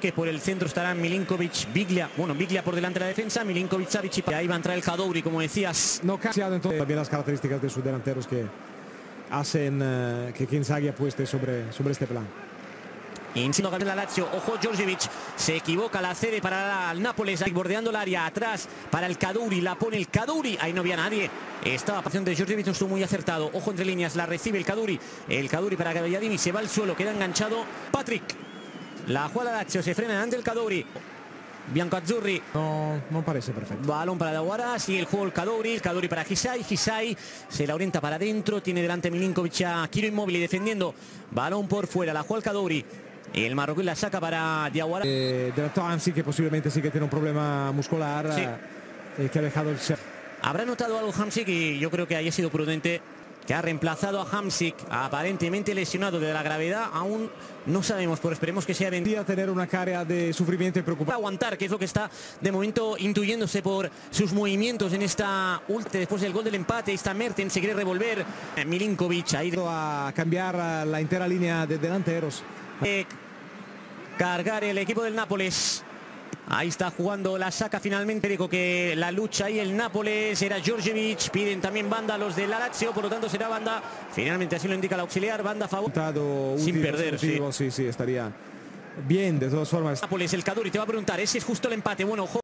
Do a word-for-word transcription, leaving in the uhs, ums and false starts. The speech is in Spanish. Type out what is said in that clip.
que por el centro estarán Milinkovic, Biglia, bueno, Biglia por delante de la defensa, Milinkovic, Savic y ahí va a entrar el Kaddouri, como decías. No cambia entonces también las características de sus delanteros que hacen uh, que Inzaghi apueste sobre, sobre este plan. Insisto, la Lazio, ojo, Djordjevic se equivoca, la cede para el Nápoles, ahí bordeando el área, atrás para el Kaddouri, la pone el Kaddouri, ahí no había nadie, estaba pasión de Djordjevic, no estuvo muy acertado, ojo entre líneas, la recibe el Kaddouri, el Kaddouri para Gagliardini, se va al suelo, queda enganchado Patrick, la juega la Lazio, se frena ante el Kaddouri, Biancoazzurri. No, no parece perfecto. Balón para Diawara, sigue el juego el Kaddouri, el Kaddouri para Hisai, Hisai se la orienta para adentro, tiene delante Milinkovic a Kiro Immobile defendiendo, balón por fuera, la juega el Kaddouri. El marroquí la saca para Diawara. Eh, de la Hamsik, que posiblemente sí que tiene un problema muscular, sí. eh, que ha dejado el ser. Habrá notado algo Hamsik y yo creo que haya sido prudente, que ha reemplazado a Hamsik, aparentemente lesionado de la gravedad. Aún no sabemos, pero esperemos que sea Podría tener una cara de sufrimiento y preocupación. Aguantar, que es lo que está de momento intuyéndose por sus movimientos en esta última, después del gol del empate. Está Mertens, se quiere revolver. Milinkovic ha ido a cambiar la entera línea de delanteros. Eh, cargar el equipo del Nápoles. Ahí está jugando, la saca finalmente. Digo que la lucha ahí el Nápoles era Djordjevic, piden también banda los de la Lazio, por lo tanto será banda, finalmente así lo indica el auxiliar, banda a favor. Sin útil, perder, sí. sí, sí, estaría bien de todas formas. Nápoles, el Kaddouri te va a preguntar, ese es justo el empate, bueno, ojo.